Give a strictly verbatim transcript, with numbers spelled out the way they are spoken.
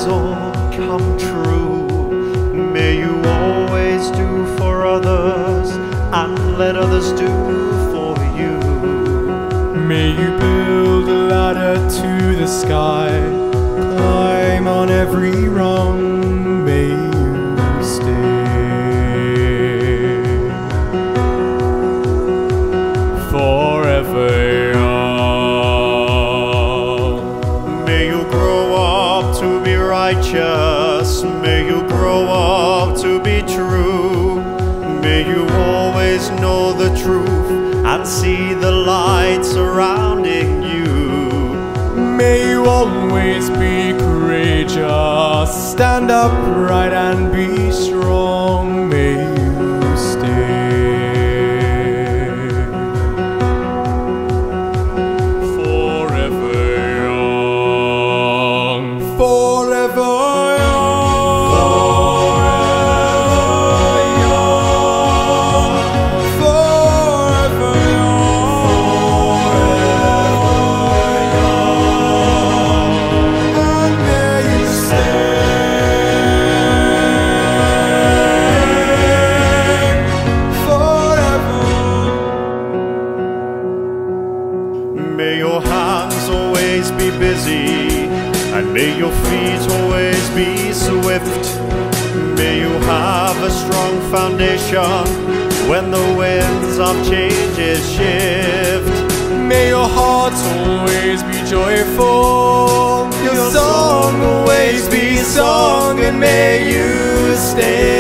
wishes all come true. May you always do for others and let others do for you. May you build a ladder to the sky, climb on every rung, may you stay forever young. May you grow up to be righteous, may you grow up to be true. May you always know the truth and see the light surrounding you. May you always be courageous, stand upright and be strong, may you stay forever young, forever May your hands always be busy, and may your feet always be swift. May you have a strong foundation when the winds of changes shift. May your heart always be joyful, your song always be sung, and may you stay